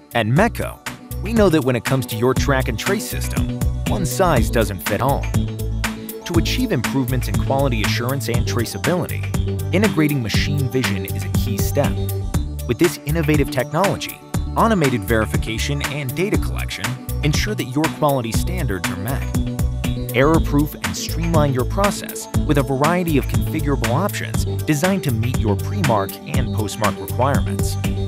At MECCO, we know that when it comes to your track and trace system, one size doesn't fit all. To achieve improvements in quality assurance and traceability, integrating machine vision is a key step. With this innovative technology, automated verification and data collection ensure that your quality standards are met. Error-proof and streamline your process with a variety of configurable options designed to meet your pre-mark and post-mark requirements.